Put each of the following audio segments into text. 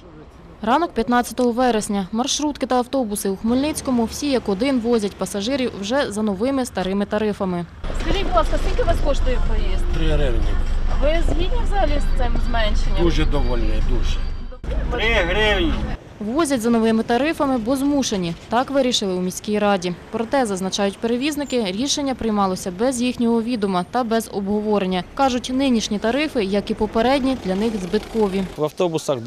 Ранок 15 вересня. Маршрутки та автобуси у Хмельницькому всі як один возять пасажирів вже за новими старими тарифами. Скажіть, будь ласка, скільки у вас коштує проїзд? 3 гривні. Ви згідні взагалі з цим зменшенням? Дуже довольний, дуже. 3 гривні. Возять за новими тарифами, бо змушені. Так вирішили у міській раді. Проте, зазначають перевізники, рішення приймалося без їхнього відома та без обговорення. Кажуть, нинішні тарифи, як і попередні, для них збиткові. В автобусах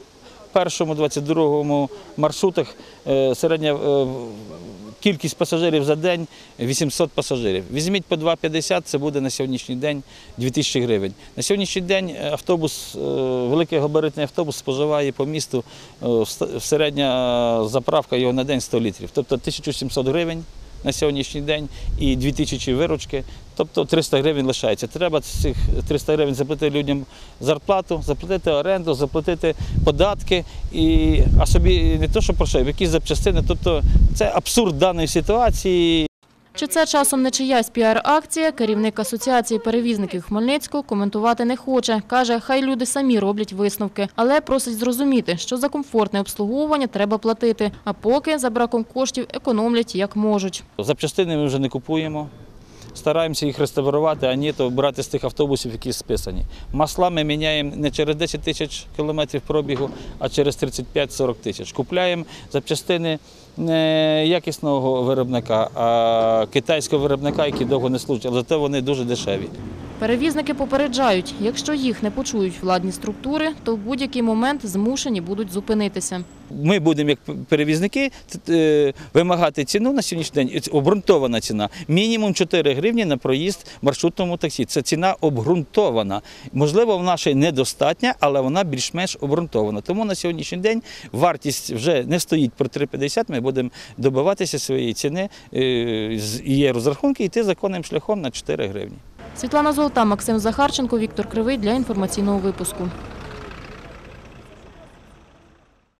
21-22 маршрутах середня кількість пасажирів за день 800 пасажирів. Візьміть по 2,50, це буде на сьогоднішній день 2000 гривень. На сьогоднішній день автобус, великий габаритний автобус споживає по місту, середня заправка його на день 100 літрів. Тобто 1700 гривень на сьогоднішній день і 2000 виручки, тобто 300 гривень лишається. Треба цих 300 гривень заплатити людям зарплату, заплатити оренду, заплатити податки, а собі не то, що про що, якісь запчастини. Тобто це абсурд даної ситуації. Чи це часом не чиясь піар-акція, керівник Асоціації перевізників Хмельницького коментувати не хоче. Каже, хай люди самі роблять висновки, але просить зрозуміти, що за комфортне обслуговування треба платити, а поки за браком коштів економлять як можуть. Запчастини ми вже не купуємо. Стараємося їх реставрувати, а не то брати з тих автобусів, які списані. Масла ми міняємо не через 10 тисяч кілометрів пробігу, а через 35-40 тисяч. Купляємо запчастини не якісного виробника, а китайського виробника, які довго не служать, але зате вони дуже дешеві. Перевізники попереджають, якщо їх не почують владні структури, то в будь-який момент змушені будуть зупинитися. Ми будемо, як перевізники, вимагати ціну на сьогоднішній день, обґрунтована ціна, мінімум 4 гривні на проїзд в маршрутному таксі. Це ціна обґрунтована. Можливо, вона ще недостатня, але вона більш-менш обґрунтована. Тому на сьогоднішній день вартість вже не стоїть про 3,50, ми будемо добиватися своєї ціни, є розрахунки, йти законним шляхом на 4 гривні. Світлана Золота, Максим Захарченко, Віктор Кривий для інформаційного випуску.